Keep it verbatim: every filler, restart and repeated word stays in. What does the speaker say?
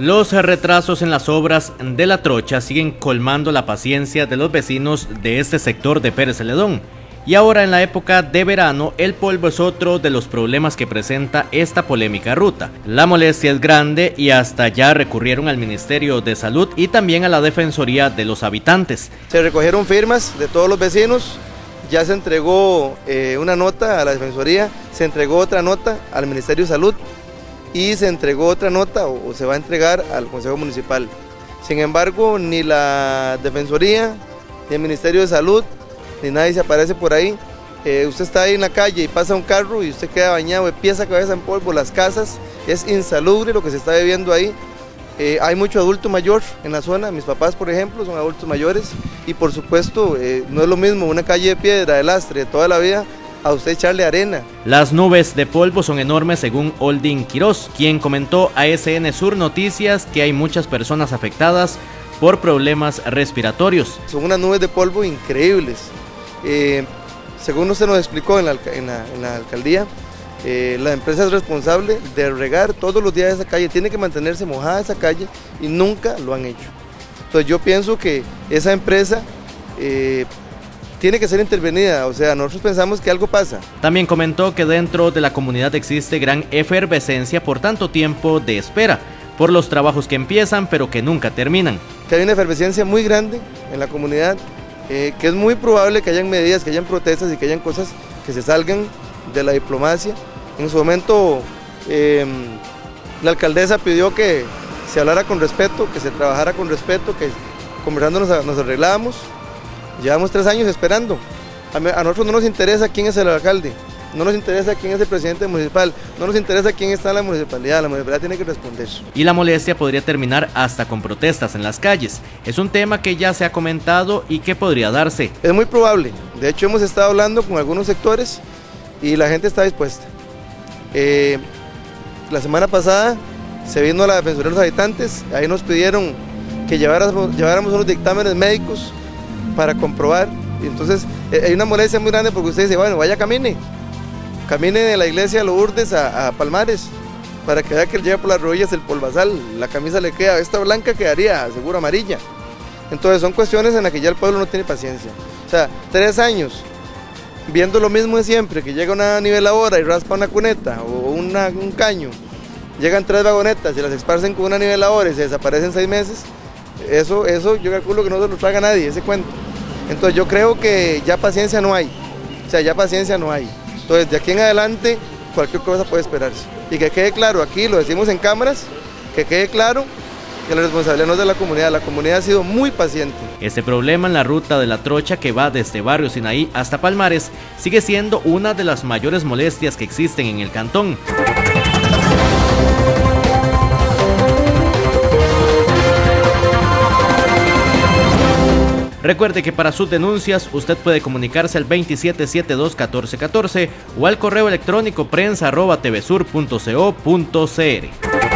Los retrasos en las obras de La Trocha siguen colmando la paciencia de los vecinos de este sector de Pérez Celedón. Y ahora en la época de verano, el polvo es otro de los problemas que presenta esta polémica ruta. La molestia es grande y hasta ya recurrieron al Ministerio de Salud y también a la Defensoría de los Habitantes. Se recogieron firmas de todos los vecinos, ya se entregó eh, una nota a la Defensoría, se entregó otra nota al Ministerio de Salud y se entregó otra nota o, o se va a entregar al Consejo Municipal. Sin embargo, ni la Defensoría, ni el Ministerio de Salud, ni nadie se aparece por ahí. Eh, usted está ahí en la calle y pasa un carro y usted queda bañado de pies a cabeza en polvo, las casas, es insalubre lo que se está viviendo ahí. Eh, hay mucho adulto mayor en la zona, mis papás por ejemplo son adultos mayores y por supuesto eh, no es lo mismo una calle de piedra, de lastre, de toda la vida, a usted echarle arena. Las nubes de polvo son enormes según Oldin Quiroz, quien comentó a S N Sur Noticias que hay muchas personas afectadas por problemas respiratorios. Son unas nubes de polvo increíbles. Eh, según usted nos explicó en la, en la, en la alcaldía, eh, la empresa es responsable de regar todos los días esa calle, tiene que mantenerse mojada esa calle y nunca lo han hecho. Entonces yo pienso que esa empresa eh, tiene que ser intervenida, o sea, nosotros pensamos que algo pasa. También comentó que dentro de la comunidad existe gran efervescencia por tanto tiempo de espera, por los trabajos que empiezan pero que nunca terminan. Que hay una efervescencia muy grande en la comunidad, eh, que es muy probable que hayan medidas, que hayan protestas y que hayan cosas que se salgan de la diplomacia. En su momento eh, la alcaldesa pidió que se hablara con respeto, que se trabajara con respeto, que conversando nos, nos arreglábamos. Llevamos tres años esperando. A, a nosotros no nos interesa quién es el alcalde, no nos interesa quién es el presidente municipal, no nos interesa quién está en la municipalidad, la municipalidad tiene que responder. Y la molestia podría terminar hasta con protestas en las calles. Es un tema que ya se ha comentado y que podría darse. Es muy probable, de hecho hemos estado hablando con algunos sectores y la gente está dispuesta. Eh, la semana pasada se vino a la Defensoría de los Habitantes, ahí nos pidieron que lleváramos, lleváramos unos dictámenes médicos para comprobar, y entonces eh, hay una molestia muy grande porque usted dice, bueno, vaya camine, camine de la iglesia de Lourdes a, a Palmares, para que vea que llega por las rodillas el polvazal, la camisa le queda, esta blanca quedaría seguro amarilla. Entonces son cuestiones en las que ya el pueblo no tiene paciencia. O sea, tres años viendo lo mismo de siempre, que llega una niveladora y raspa una cuneta o una, un caño, llegan tres vagonetas y las esparcen con una niveladora y se desaparecen seis meses. Eso, eso yo calculo que no se lo traga nadie, ese cuento. Entonces yo creo que ya paciencia no hay, o sea, ya paciencia no hay. Entonces de aquí en adelante cualquier cosa puede esperarse. Y que quede claro, aquí lo decimos en cámaras, que quede claro que la responsabilidad no es de la comunidad, la comunidad ha sido muy paciente. Este problema en la ruta de La Trocha que va desde Barrio Sinaí hasta Palmares sigue siendo una de las mayores molestias que existen en el cantón. Recuerde que para sus denuncias usted puede comunicarse al veintisiete setenta y dos catorce catorce o al correo electrónico prensa arroba tvsur punto co punto cr.